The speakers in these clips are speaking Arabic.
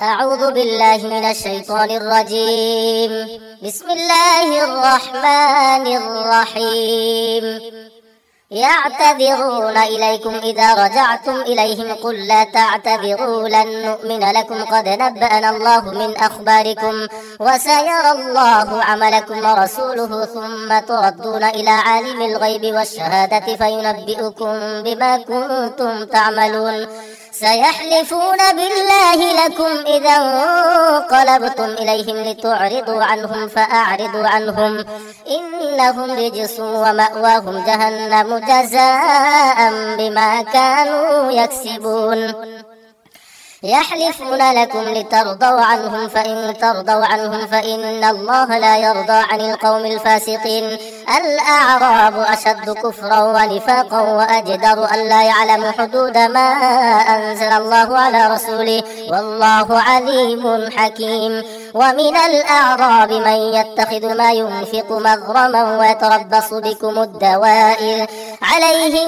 أعوذ بالله من الشيطان الرجيم. بسم الله الرحمن الرحيم. يعتذرون إليكم إذا رجعتم إليهم قل لا تعتذروا لن نؤمن لكم قد نبأنا الله من أخباركم وسيرى الله عملكم ورسوله ثم تردون إلى عالم الغيب والشهادة فينبئكم بما كنتم تعملون. سيحلفون بالله لكم إذا انقلبتم إليهم لتعرضوا عنهم فأعرضوا عنهم إنهم رجس ومأواهم جهنم جزاء بما كانوا يكسبون. يحلفون لكم لترضوا عنهم فإن ترضوا عنهم فإن الله لا يرضى عن القوم الفاسقين. الأعراب أشد كفرا ونفاقا وأجدر أن لا يعلم حدود ما أنزل الله على رسوله والله عليم حكيم. ومن الأعراب من يتخذ ما ينفق مغرما ويتربص بكم الدوائر عليهم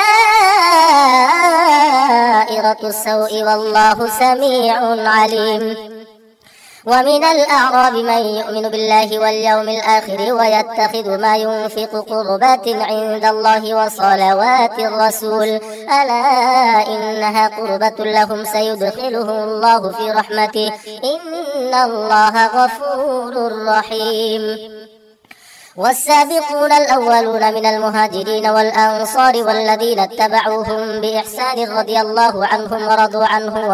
دائرة السوء والله سميع عليم. ومن الأعراب من يؤمن بالله واليوم الآخر ويتخذ ما ينفق قربات عند الله وصلوات الرسول ألا إنها قربة لهم سيدخلهم الله في رحمته إن الله غفور رحيم. والسابقون الأولون من المهاجرين والأنصار والذين اتبعوهم بإحسان رضي الله عنهم ورضوا عنه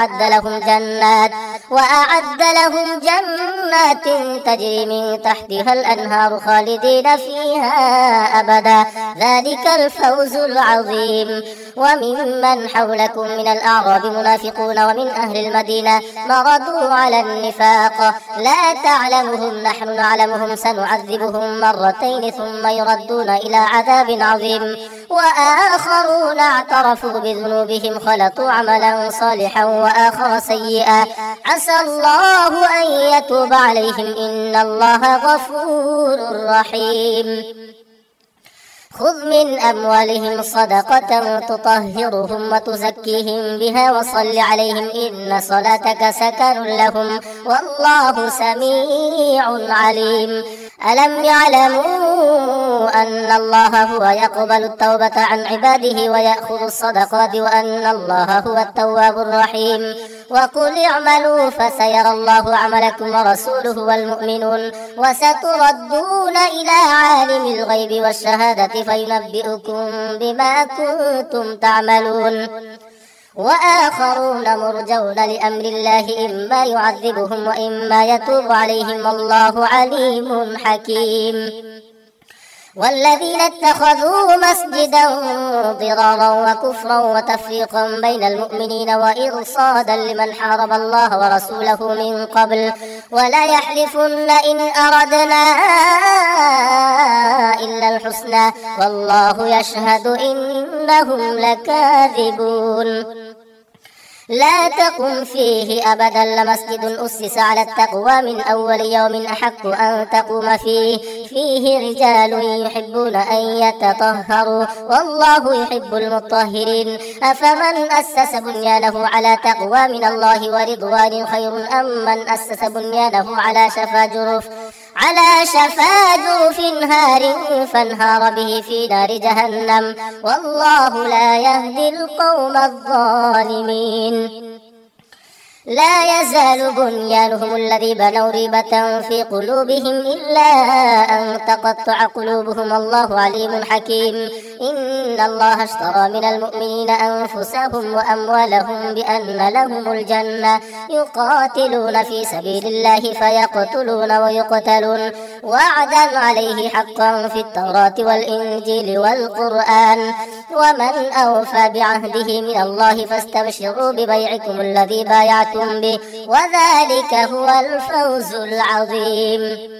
وأعد لهم جنات تجري من تحتها الأنهار خالدين فيها أبدا ذلك الفوز العظيم. وممن حولكم من الأعراب منافقون ومن أهل المدينة مرضوا على النفاق لا تعلمهم نحن نعلمهم سنعذبهم مرتين ثم يردون إلى عذاب عظيم. وآخرون اعترفوا بذنوبهم خلطوا عملا صالحا وآخر سيئا عسى الله أن يتوب عليهم إن الله غفور رحيم. خذ من أموالهم صدقة تطهرهم وتزكيهم بها وصل عليهم إن صلاتك سكن لهم والله سميع عليم. ألم يعلموا أن الله هو يقبل التوبة عن عباده ويأخذ الصدقات وأن الله هو التواب الرحيم. وقل اعملوا فسيرى الله عملكم ورسوله والمؤمنون وستردون إلى عالم الغيب والشهادة فينبئكم بما كنتم تعملون. وآخرون مرجون لأمر الله إما يعذبهم وإما يتوب عليهم والله عليم حكيم. والذين اتخذوا مسجدا ضرارا وكفرا وتفريقا بين المؤمنين وإرصادا لمن حارب الله ورسوله من قبل ولا يحلفن إن أردنا إلا الحسنى والله يشهد إنهم لكاذبون. لا تقم فيه أبدا لمسجد أسس على التقوى من أول يوم أحق أن تقوم فيه رجال يحبون أن يتطهروا والله يحب المطهرين. أفمن أسس بنيانه على تقوى من الله ورضوان خير أم من أسس بنيانه على شفا جرف نار فانهار به في نار جهنم والله لا يهدي القوم الظالمين. لا يزال بنيانهم الذي بنوا ريبة في قلوبهم إلا أن تقطع قلوبهم الله عليم حكيم. إن الله اشترى من المؤمنين أنفسهم وأموالهم بأن لهم الجنة يقاتلون في سبيل الله فيقتلون ويقتلون وعدا عليه حقا في التوراة والإنجيل والقرآن ومن أوفى بعهده من الله فاستبشروا ببيعكم الذي بايعتم به وذلك هو الفوز العظيم.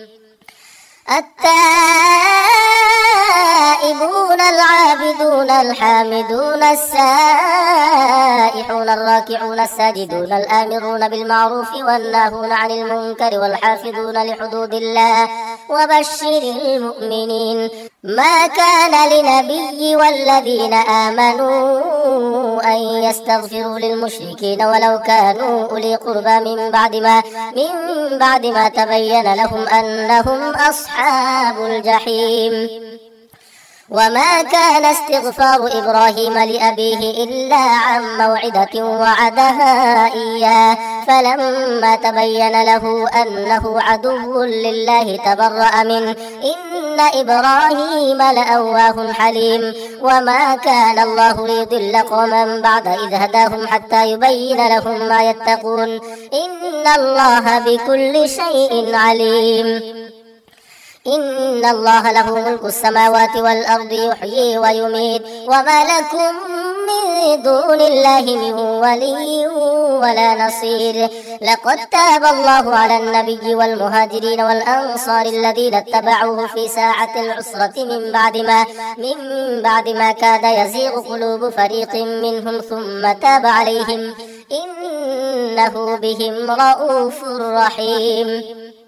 التائبون العابدون الحامدون السائحون الراكعون الساجدون الآمرون بالمعروف والناهون عن المنكر والحافظون لحدود الله وبشر المؤمنين. ما كان لنبي والذين آمنوا أن يستغفروا للمشركين ولو كانوا أولي قربى من بعد ما تبين لهم أنهم أصحاب الجحيم. وما كان استغفار إبراهيم لأبيه إلا عن موعدة وعدها إياه فلما تبين له أنه عدو لله تبرأ منه إن إبراهيم لأواه حليم. وما كان الله ليضل قوما بعد إذ هداهم حتى يبين لهم ما يتقون إن الله بكل شيء عليم. إن الله له ملك السماوات والأرض يحيي ويميت وما لكم من دون الله من ولي ولا نصير. لقد تاب الله على النبي والمهاجرين والأنصار الذين اتبعوه في ساعة العسرة من بعد ما كاد يزيغ قلوب فريق منهم ثم تاب عليهم إنه بهم رؤوف رحيم.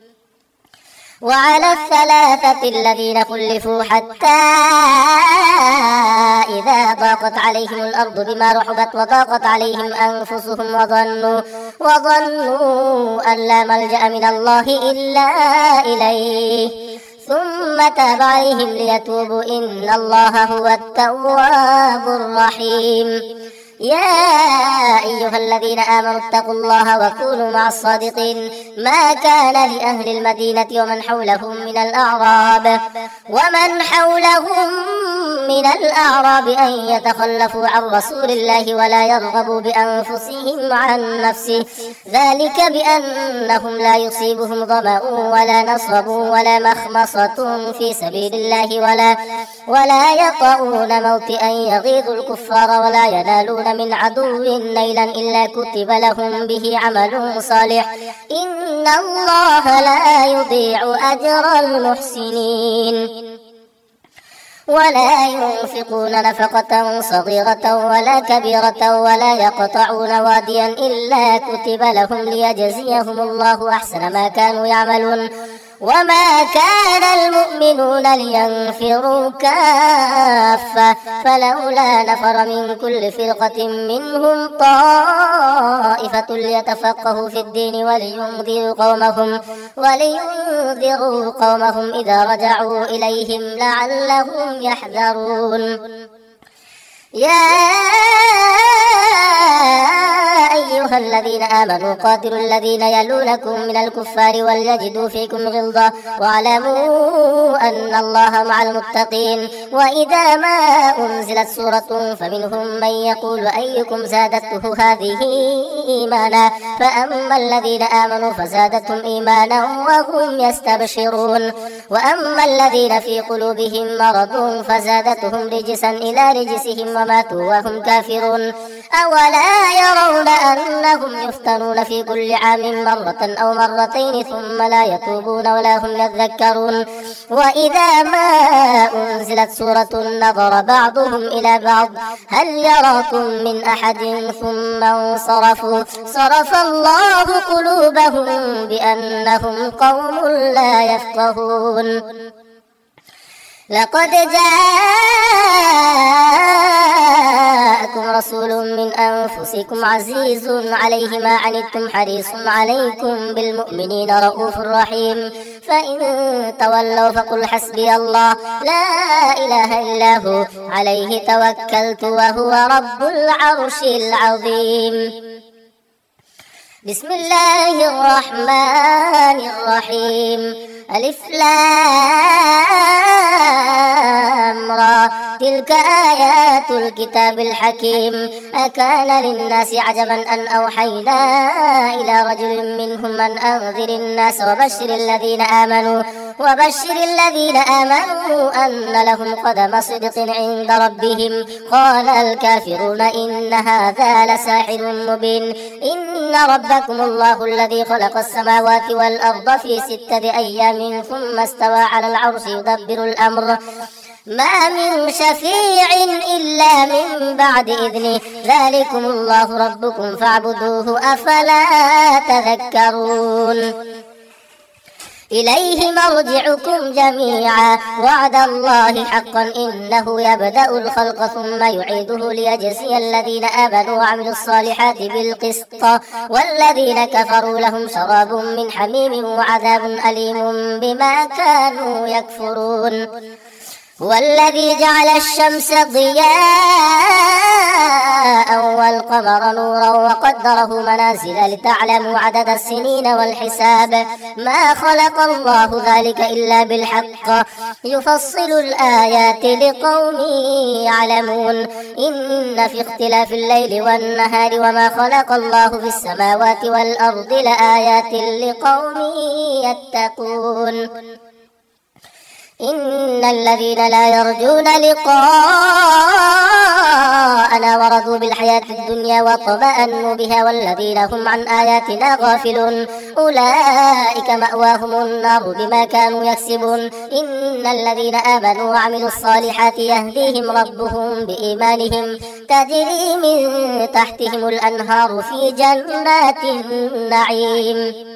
وعلى الثلاثة الذين خلفوا حتى إذا ضاقت عليهم الأرض بما رحبت وضاقت عليهم أنفسهم وظنوا أن لا ملجأ من الله إلا إليه ثم تاب عليهم ليتوبوا إن الله هو التواب الرحيم. يا أيها الذين آمنوا اتقوا الله وكونوا مع الصادقين. ما كان لأهل المدينة ومن حولهم من الأعراب أن يتخلفوا عن رسول الله ولا يرغبوا بأنفسهم عن نفسه ذلك بأنهم لا يصيبهم ظمأ ولا نصب ولا مخمصة في سبيل الله ولا يطؤون موطئا يغيظ الكفار ولا ينالون من عدو نيلا إلا كتب لهم به عمل صالح إن الله لا يضيع أجر المحسنين. ولا ينفقون نفقة صغيرة ولا كبيرة ولا يقطعون واديا إلا كتب لهم ليجزيهم الله أحسن ما كانوا يعملون. وما كان المؤمنون لينفروا كافة فلولا نفر من كل فرقة منهم طائفة ليتفقهوا في الدين ولينذروا قومهم إذا رجعوا إليهم لعلهم يحذرون. يا أيها الذين آمنوا قاتلوا الذين يلونكم من الكفار وليجدوا فيكم غلظة واعلموا أن الله مع المتقين. وإذا ما أنزلت سورة فمنهم من يقول أيكم زادته هذه إيمانا فأما الذين آمنوا فزادتهم إيمانا وهم يستبشرون وأما الذين في قلوبهم مرض فزادتهم رجسا إلى رجسهم وماتوا وهم كافرون. أولا يرون أنهم يفتنون في كل عام مرة أو مرتين ثم لا يتوبون ولا هم يذكرون. وإذا ما أنزلت سورة نظر بعضهم إلى بعض هل يراكم من أحد ثم انصرفوا صرف الله قلوبهم بأنهم قوم لا يفقهون. لقد جاءكم رسول من أنفسكم عزيز عليه ما عنتم حريص عليكم بالمؤمنين رؤوف رحيم. فإن تولوا فقل حسبي الله لا إله إلا هو عليه توكلت وهو رب العرش العظيم. بسم الله الرحمن الرحيم. ألف لام را تلك آيات الكتاب الحكيم. أكان للناس عجبا أن أوحينا إلى رجل منهم أن أنذر الناس وبشر الذين آمنوا أن لهم قدم صدق عند ربهم. قال الكافرون إن هذا لساحر مبين. إن ربكم الله الذي خلق السماوات والأرض في 6 أيام ثم استوى على العرش يدبر الأمر ما من شفيع إلا من بعد إذنه ذلكم الله ربكم فاعبدوه أفلا تذكرون. إليه مرجعكم جميعا وعد الله حقا إنه يبدأ الخلق ثم يعيده ليجزي الذين آمنوا وعملوا الصالحات بالقسط والذين كفروا لهم شراب من حميم وعذاب أليم بما كانوا يكفرون. هو الذي جعل الشمس ضياء والقمر نورا وقدره منازل لتعلموا عدد السنين والحساب ما خلق الله ذلك إلا بالحق يفصل الآيات لقوم يعلمون. إن في اختلاف الليل والنهار وما خلق الله في السماوات والأرض لآيات لقوم يتقون. إن الذين لا يرجون لقاءنا ورضوا بالحياة الدنيا واطمأنوا بها والذين هم عن آياتنا غافلون أولئك مأواهم النار بما كانوا يكسبون. إن الذين آمنوا وعملوا الصالحات يهديهم ربهم بإيمانهم تجري من تحتهم الأنهار في جنات النعيم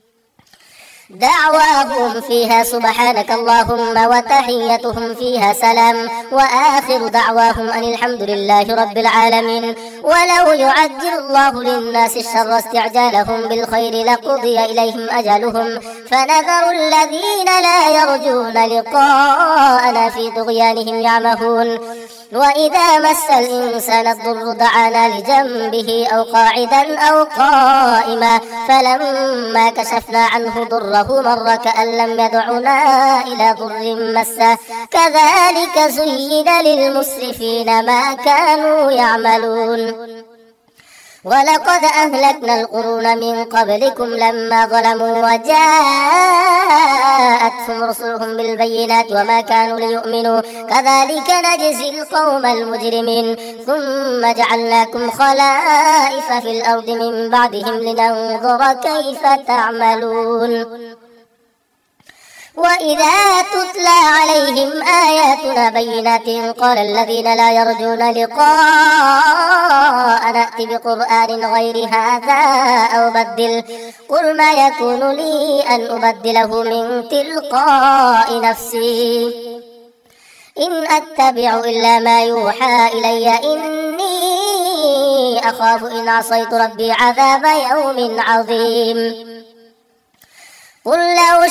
دعواهم فيها سبحانك اللهم وتحيتهم فيها سلام وآخر دعواهم أن الحمد لله رب العالمين. ولو يعجل الله للناس الشر استعجالهم بالخير لقضي إليهم أجلهم فنذر الذين لا يرجون لقاءنا في طغيانهم يعمهون. وإذا مس الإنسان الضر دعانا لجنبه أو قاعدا أو قائما فلما كشفنا عنه ضره مر كأن لم يدعنا إلى ضر مسه كذلك زين للمسرفين ما كانوا يعملون. ولقد أهلكنا القرون من قبلكم لما ظلموا وجاءتهم رسلهم بالبينات وما كانوا ليؤمنوا كذلك نجزي القوم المجرمين. ثم جعلناكم خلائف في الأرض من بعدهم لننظر كيف تعملون. وإذا تتلى عليهم آياتنا بينات قال الذين لا يرجون لقاء نأتي بقرآن غير هذا أو بدل قل ما يكون لي أن أبدله من تلقاء نفسي إن أتبع إلا ما يوحى إلي إني أخاف إن عصيت ربي عذاب يوم عظيم. قل لو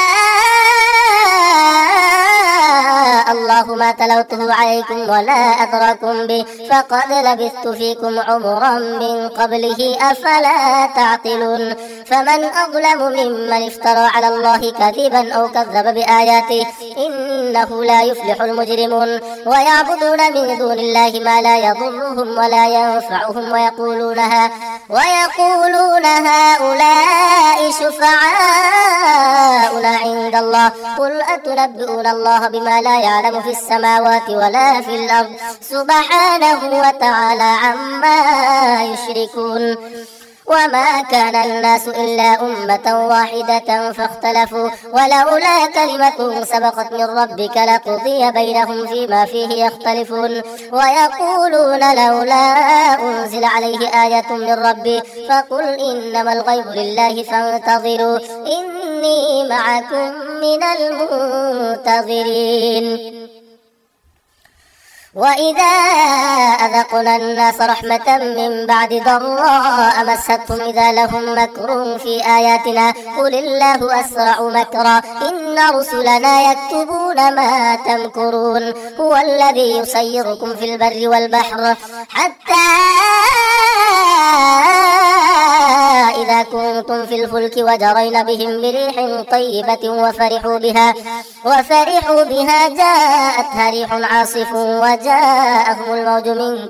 شاء الله ما تلوته عليكم ولا أدراكم به فقد لبثت فيكم عمرا من قبله أفلا تعقلون. فمن أظلم ممن افترى على الله كذبا أو كذب بآياته إنه لا يفلح المجرمون. ويعبدون من دون الله ما لا يضرهم ولا ينفعهم ويقولون هؤلاء شفعاؤنا عند الله قل أتنبئون الله بما لا يعلم في السماوات ولا في الأرض سبحانه وتعالى عما يشركون. وما كان الناس إلا أمة واحدة فاختلفوا ولولا كلمة سبقت من ربك لقضي بينهم فيما فيه يختلفون. ويقولون لولا أنزل عليه آية من ربه فقل إنما الغيب لله فانتظروا إني معكم من المنتظرين. وإذا أذقنا الناس رحمة من بعد ضراء مستهم إذا لهم مكر في آياتنا قل الله أسرع مكرا إن رسلنا يكتبون ما تمكرون. هو الذي يسيركم في البر والبحر حتى إذا كنتم في الفلك وجرين بهم بريح طيبة وفرحوا بها جاءتها ريح عاصف وجاءهم الموج من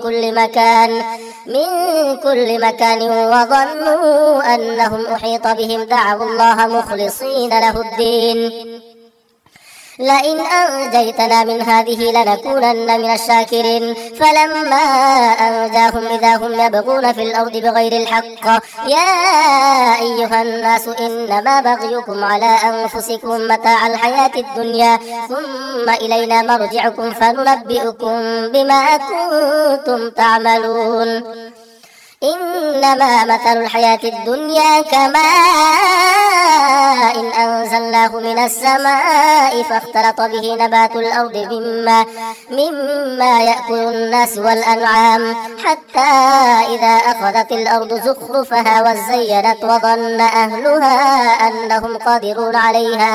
كل مكان وظنوا أنهم أحيط بهم دعوا الله مخلصين له الدين لئن أنجيتنا من هذه لنكونن من الشاكرين. فلما أنجاهم إذا هم يبغون في الأرض بغير الحق يا أيها الناس إنما بغيكم على أنفسكم متاع الحياة الدنيا ثم إلينا مرجعكم فننبئكم بما كنتم تعملون. إنما مثل الحياة الدنيا كماء إن أنزلناه من السماء فاختلط به نبات الأرض مما يأكل الناس والأنعام حتى إذا أخذت الأرض زخرفها وزينت وظن أهلها أنهم قادرون عليها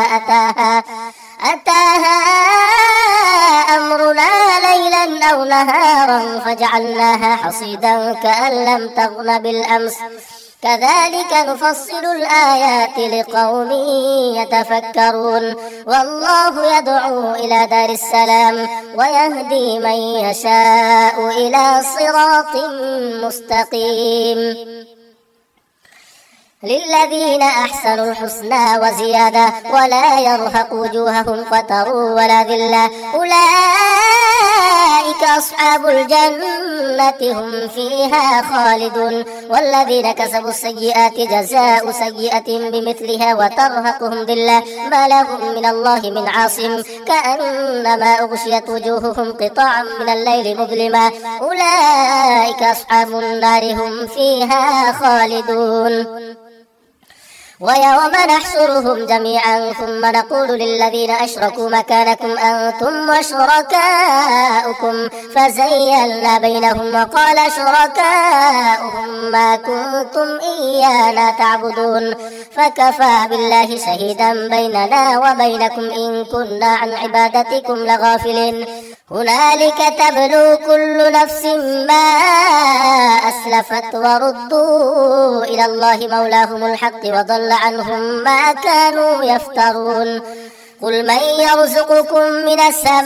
أتاها أمرنا ليلا أو نهارا فجعلناها حصيدا كأن لم تغن بالأمس كذلك نفصل الآيات لقوم يتفكرون والله يدعو إلى دار السلام ويهدي من يشاء إلى صراط مستقيم للذين أحسنوا الحسنى وزيادة ولا يرهق وجوههم قتر ولا ذلة أولئك أصحاب الجنة هم فيها خالدون والذين كسبوا السيئات جزاء سيئة بمثلها وترهقهم ذلة ما لهم من الله من عاصم كأنما أغشيت وجوههم قطاعا من الليل مظلما أولئك أصحاب النار هم فيها خالدون ويوم نحشرهم جميعا ثم نقول للذين أشركوا مكانكم أنتم وشركاؤكم فزيلنا بينهم وقال شركاؤهم ما كنتم إيانا تعبدون فكفى بالله شهيدا بيننا وبينكم إن كنا عن عبادتكم لغافلين هنالك تبلو كل نفس ما أسلفت وردوا إلى الله مولاهم الحق وضل عنهم ما كانوا يفترون قل من يرزقكم من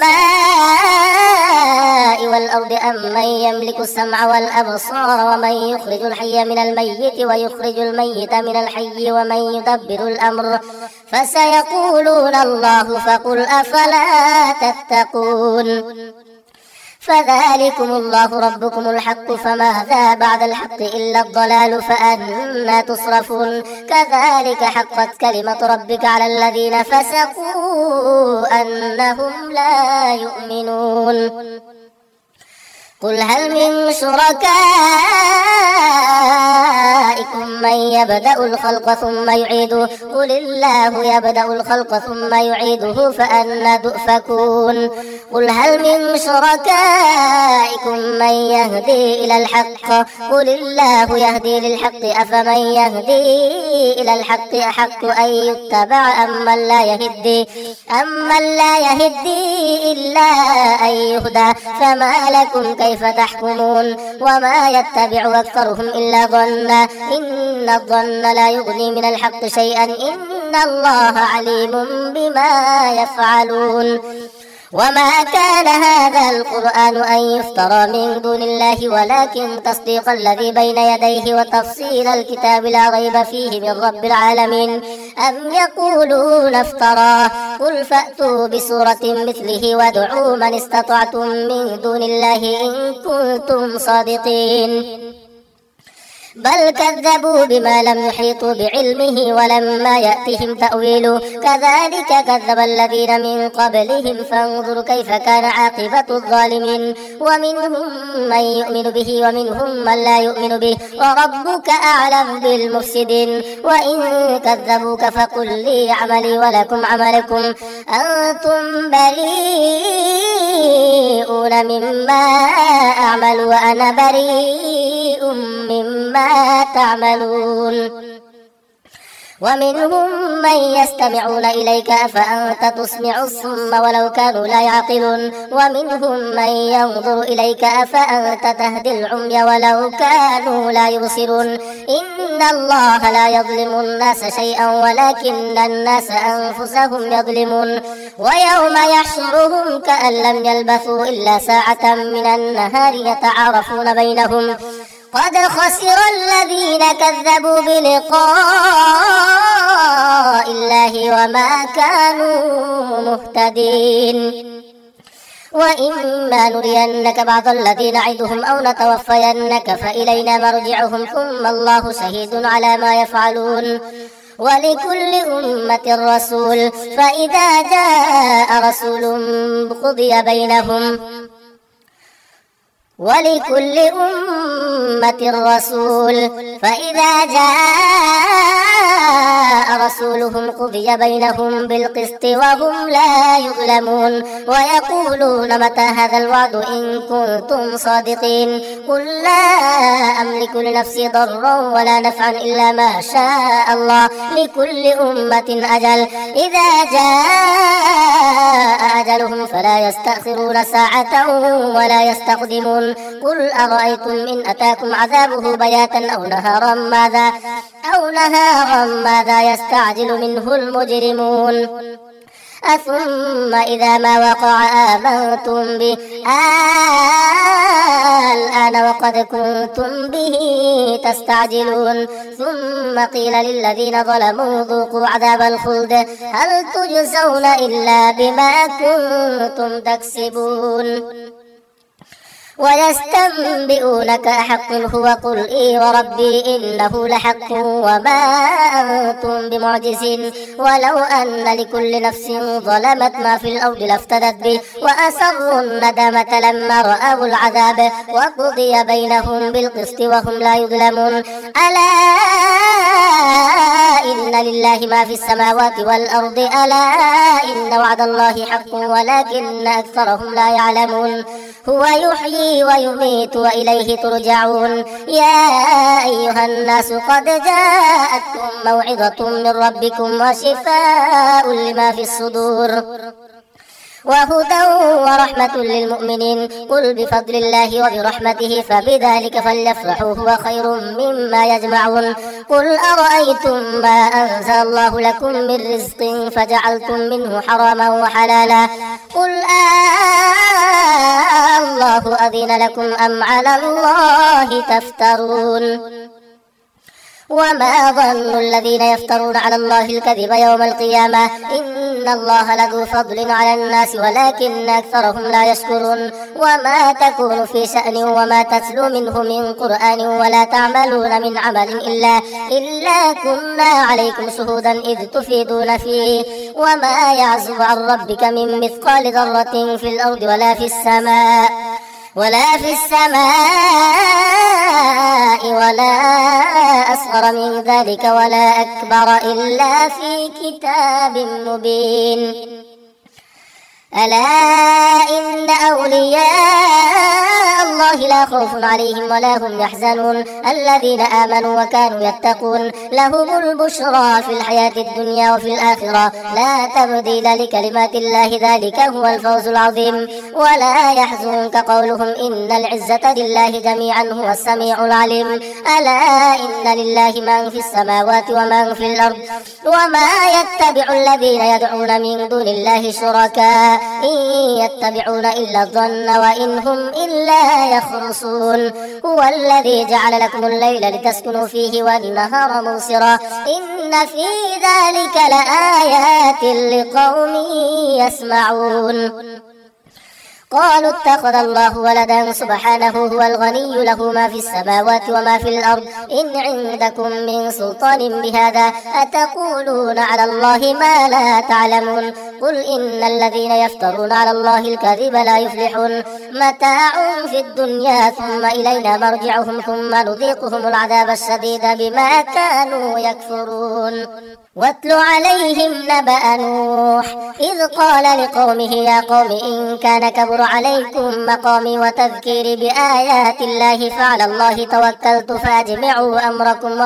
السماء والأرض أم من يملك السمع والأبصار ومن يخرج الحي من الميت ويخرج الميت من الحي ومن يدبر الأمر فسيقولون الله فقل أفلا تتقون فذلكم الله ربكم الحق فماذا بعد الحق إلا الضلال فأنى تصرفون كذلك حقت كلمة ربك على الذين فسقوا أنهم لا يؤمنون قل هل من شركائكم من يبدأ الخلق ثم يعيده قل الله يبدأ الخلق ثم يعيده فأنى تؤفكون قل هل من شركائكم من يهدي إلى الحق قل الله يهدي للحق أفمن يهدي إلى الحق أحق أن يتبع أمن لا يهدي إلا أن يهدى فما لكم كيف تحكمون وما يتبع أكثرهم إلا ظنا إن الظن لا يغني من الحق شيئا إن الله عليم بما يفعلون وما كان هذا القرآن أن يفترى من دون الله ولكن تصديق الذي بين يديه وتفصيل الكتاب لا ريب فيه من رب العالمين أم يقولون افتراه قل فأتوا بسورة مثله وادعوا من استطعتم من دون الله إن كنتم صادقين بل كذبوا بما لم يحيطوا بعلمه ولما يأتهم تأويله كذلك كذب الذين من قبلهم فانظر كيف كان عاقبة الظالمين ومنهم من يؤمن به ومنهم من لا يؤمن به وربك أعلم بالمفسدين وإن كذبوك فقل لي عملي ولكم عملكم أنتم بريئون مما أعمل وأنا بريء مما تعملون ومنهم من يستمعون إليك أفأنت تسمع الصم ولو كانوا لا يعقلون ومنهم من ينظر إليك أفأنت تهدي العمي ولو كانوا لا يبصرون إن الله لا يظلم الناس شيئا ولكن الناس أنفسهم يظلمون ويوم يحشرهم كأن لم يلبثوا إلا ساعة من النهار يتعارفون بينهم قد خسر الذين كذبوا بلقاء الله وما كانوا مهتدين وإما نرينك بعض الذي نعدهم أو نتوفينك فإلينا مرجعهم ثم الله شهيد على ما يفعلون ولكل أمة رسول فإذا جاء رسول قضي بينهم ولكل أمة رسول فإذا جاء رسولهم قضي وقضي بينهم بالقسط وهم لا يظلمون ويقولون متى هذا الوعد إن كنتم صادقين قل لا أملك لنفسي ضرا ولا نفعا إلا ما شاء الله لكل أمة أجل إذا جاء أجلهم فلا يستأخرون ساعة ولا يستقدمون قل أرأيتم إن أتاكم عذابه بياتا أو نهارا ماذا يستعجل منه المجرمون أثم إذا ما وقع آمنتم به الآن وقد كنتم به تستعجلون ثم قيل للذين ظلموا ذوقوا عذاب الخلد هل تجزون إلا بما كنتم تكسبون ويستنبئونك أحق هو قل إي وربي إنه لحق وما أنتم بمعجزين ولو أن لكل نفس ظلمت ما في الأرض لافتدت به وأسروا الندامة لما رأوا العذاب وقضي بينهم بالقسط وهم لا يظلمون ألا إن لله ما في السماوات والأرض ألا إن وعد الله حق ولكن أكثرهم لا يعلمون هو يحيي ويميت وإليه ترجعون يا أيها الناس قد جاءتكم موعظة من ربكم وشفاء لما في الصدور وهدى ورحمة للمؤمنين قل بفضل الله وبرحمته فبذلك فليفرحوا هو خير مما يجمعون قل أرأيتم ما أنزل الله لكم من رزق فجعلتم منه حراما وحلالا قل الله أذن لكم أم على الله تفترون وما ظن الذين يفترون على الله الكذب يوم القيامة إن الله لذو فضل على الناس ولكن أكثرهم لا يشكرون وما تكون في شأن وما تتلو منه من قرآن ولا تعملون من عمل إلا كنا عليكم شهودا إذ تفيدون فيه وما يعزب عن ربك من مثقال ذرة في الأرض ولا في السماء ولا أصغر من ذلك ولا أكبر إلا في كتاب مبين ألا إن أولياء الله لا خوف عليهم ولا هم يحزنون الذين آمنوا وكانوا يتقون لهم البشرى في الحياة الدنيا وفي الآخرة لا تبديل لكلمات الله ذلك هو الفوز العظيم ولا يحزنك قولهم إن العزة لله جميعا هو السميع العليم ألا إن لله من في السماوات ومن في الأرض وما يتبع الذين يدعون من دون الله شركاء إن يتبعون إلا الظن وإن هم إلا يخرصون هو الذي جعل لكم الليل لتسكنوا فيه والنهار مبصرا إن في ذلك لآيات لقوم يسمعون قالوا اتخذ الله ولدا سبحانه هو الغني له ما في السماوات وما في الأرض إن عندكم من سلطان بهذا أتقولون على الله ما لا تعلمون قل إن الذين يفترون على الله الكذب لا يفلحون متاع في الدنيا ثم إلينا مرجعهم ثم نذيقهم العذاب الشديد بما كانوا يكفرون واتل عليهم نبأ نوح إذ قال لقومه يا قوم إن كان كبر عليكم مقامي وتذكيري بآيات الله فعلى الله توكلت فأجمعوا أمركم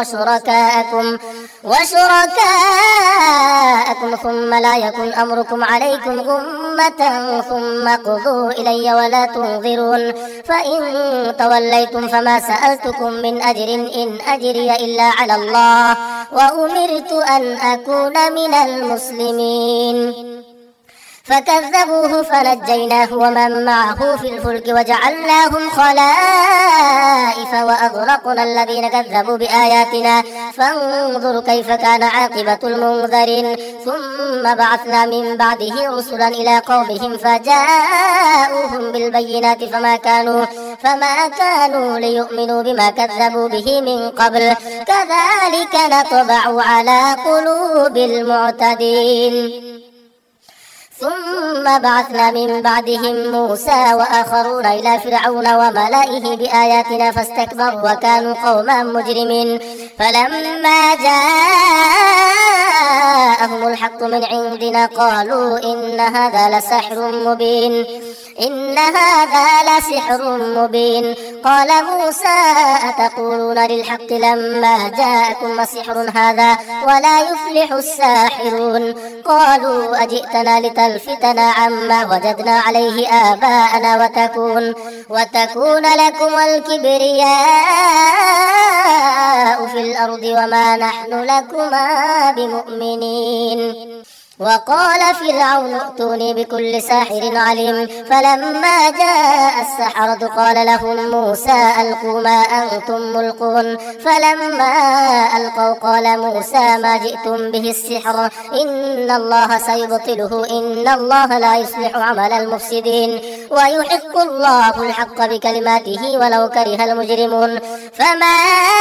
وشركاءكم ثم لا يكن أمركم عليكم غمة ثم قضوا إلي ولا تنظرون فإن توليتم فما سألتكم من أجر إن أجري إلا على الله وأمرت أن أكون من المسلمين فكذبوه فنجيناه ومن معه في الفلك وجعلناهم خلائف وأغرقنا الذين كذبوا بآياتنا فانظر كيف كان عاقبة المنذرين ثم بعثنا من بعده رسلا إلى قومهم فجاءوهم بالبينات فما كانوا ليؤمنوا بما كذبوا به من قبل كذلك نطبع على قلوب المعتدين ثم بعثنا من بعدهم موسى وآخرون إلى فرعون وملئه بآياتنا فاستكبروا وكانوا قوما مجرمين فلما جاءهم جاءهم الحق من عندنا قالوا إن هذا لسحر مبين قال موسى أتقولون للحق لما جاءكم سحر هذا ولا يفلح الساحرون قالوا أجئتنا لتلفتنا عما وجدنا عليه آباءنا وتكون لكم الكبرياء في الأرض وما نحن لكما بمؤمنين. وقال فرعون ائتوني بكل ساحر عليم فلما جاء السحرة قال لهم موسى ألقوا ما أنتم ملقون فلما ألقوا قال موسى ما جئتم به السحر إن الله سيبطله إن الله لا يصلح عمل المفسدين ويحق الله الحق بكلماته ولو كره المجرمون. فما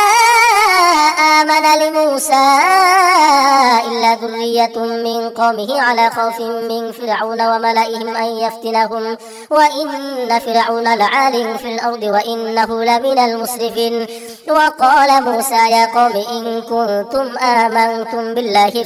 آمن لموسى إلا ذرية من قومه على خوف من فرعون وملئهم أن يفتنهم وإن فرعون لعال في الأرض وإنه لمن المسرفين. وقال موسى يا قوم إن كنتم آمنتم بالله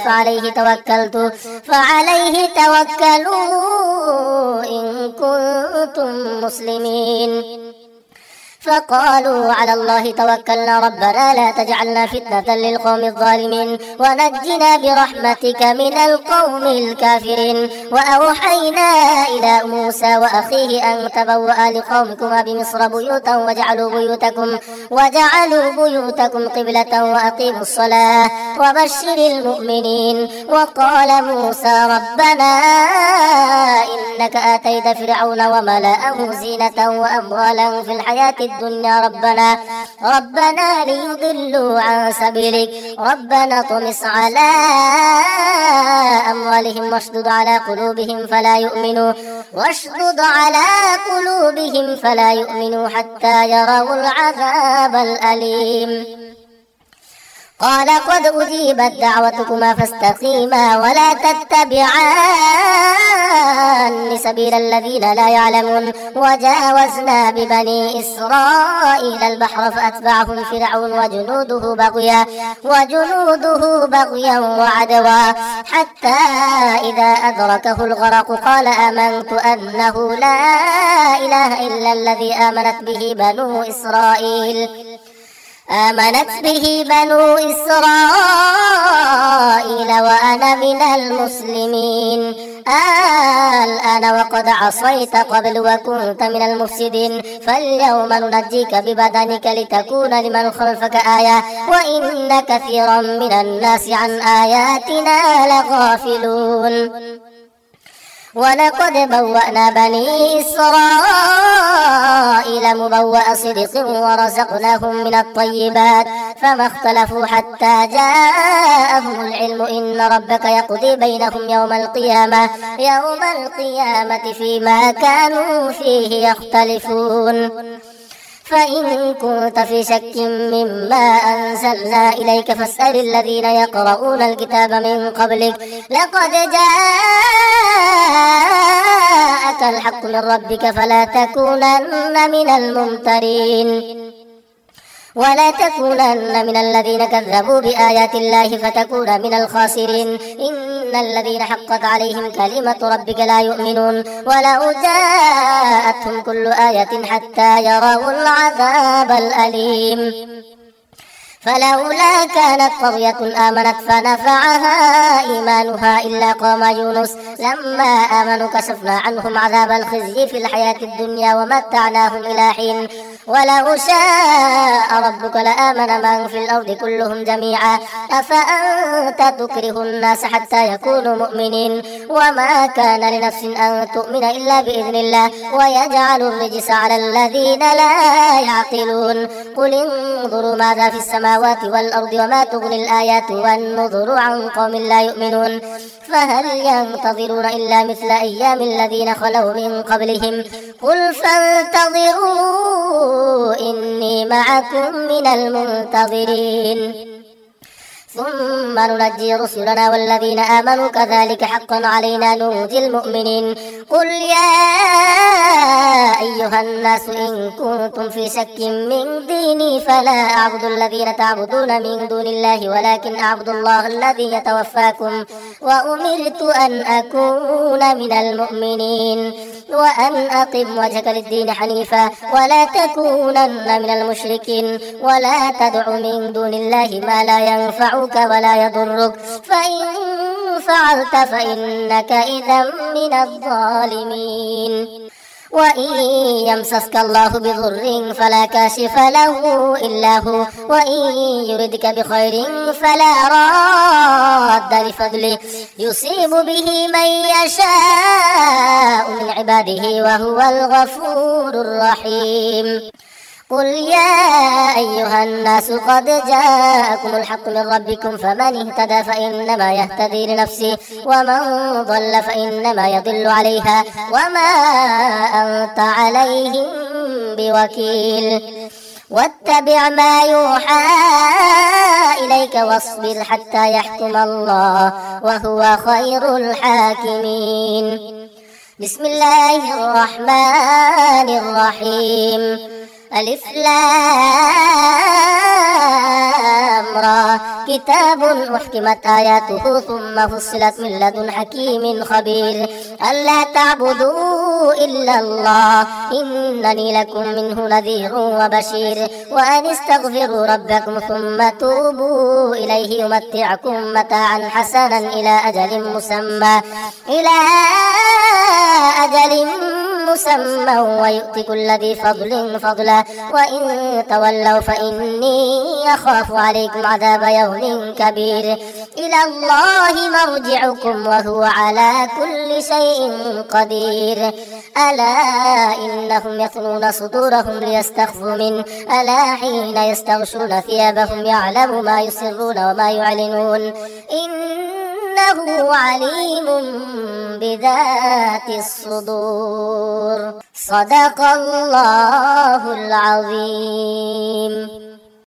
فعليه توكلوا إن كنتم مسلمين. فقالوا على الله توكلنا ربنا لا تجعلنا فتنة للقوم الظالمين ونجنا برحمتك من القوم الكافرين. وأوحينا إلى موسى وأخيه أن تبوأ لقومكما بمصر بيوتا وجعلوا بيوتكم قبلة وأقيموا الصلاة وبشر المؤمنين. وقال موسى ربنا إنك آتيت فرعون وملأه زينة وأموالا في الحياة الدنيا ربنا ليضلوا عن سبيلك ربنا طمس على أموالهم واشدد على قلوبهم فلا يؤمنوا حتى يروا العذاب الأليم. قال قد أجيبت دعوتكما فاستقيما ولا تتبعان سبيل الذين لا يعلمون. وجاوزنا ببني إسرائيل البحر فأتبعهم فرعون وجنوده بغيا وعدوا حتى إذا أدركه الغرق قال آمنت أنه لا إله إلا الذي آمنت به بنو إسرائيل وأنا من المسلمين. الآن وقد عصيت قبل وكنت من المفسدين فاليوم ننجيك ببدنك لتكون لمن خلفك آية وإن كثيرا من الناس عن آياتنا لغافلون. ولقد بوأنا بني إسرائيل مبوأ صدق ورزقناهم من الطيبات فما اختلفوا حتى جاءهم العلم إن ربك يقضي بينهم يوم القيامة فيما كانوا فيه يختلفون. فإن كنت في شك مما أنزلنا إليك فاسأل الذين يقرؤون الكتاب من قبلك لقد جاءك الحق من ربك فلا تكونن من الممترين ولا تكونن من الذين كذبوا بآيات الله فتكون من الخاسرين. إن الذين حقت عليهم كلمة ربك لا يؤمنون ولو جاءتهم كل آية حتى يروا العذاب الأليم. فلولا كانت قرية آمنت فنفعها إيمانها إلا قوم يونس لما آمنوا كشفنا عنهم عذاب الخزي في الحياة الدنيا ومتعناهم إلى حين. ولو شاء ربك لآمن من في الأرض كلهم جميعا أفأنت تكره الناس حتى يكونوا مؤمنين وما كان لنفس أن تؤمن إلا بإذن الله ويجعل الرجس على الذين لا يعقلون. قل انظروا ماذا في السماوات والأرض وما تغني الآيات والنذر عن قوم لا يؤمنون فهل ينتظرون إلا مثل أيام الذين خلوا من قبلهم قل فانتظروا إني معكم من المنتظرين. ثم ننجي رسلنا والذين آمنوا كذلك حقا علينا ننجي المؤمنين. قل يا أيها الناس إن كنتم في شك من ديني فلا أعبد الذين تعبدون من دون الله ولكن أعبد الله الذي يتوفاكم وأمرت أن أكون من المؤمنين وأن أقم وجهك للدين حنيفا ولا تكونن من المشركين ولا تدع من دون الله ما لا ينفعك ولا يضرك فإن فعلت فإنك إذا من الظالمين. وإن يمسسك الله بضر فلا كاشف له إلا هو وإن يردك بخير فلا راد لفضله يصيب به من يشاء من عباده وهو الغفور الرحيم. قل يا أيها الناس قد جاءكم الحق من ربكم فمن اهتدى فإنما يهتدي لنفسه ومن ضل فإنما يضل عليها وما أنت عليهم بوكيل. واتبع ما يوحى إليك واصبر حتى يحكم الله وهو خير الحاكمين. بسم الله الرحمن الرحيم. ألف لام را كتاب أحكمت آياته ثم فصلت من لدن حكيم خبير ألا تعبدوا إلا الله إنني لكم منه نذير وبشير وأن استغفروا ربكم ثم توبوا إليه يمتعكم متاعا حسنا إلى أجل مسمى ويؤتي كل ذي فضل فضلا وإن تولوا فإني أخاف عليكم عذاب يوم كبير. إلى الله مرجعكم وهو على كل شيء قدير. ألا إنهم يثنون صدورهم ليستخفوا منه ألا حين يستغشون ثيابهم يعلم ما يسرون وما يعلنون إنه عليم بذات الصدور. صدق الله العظيم.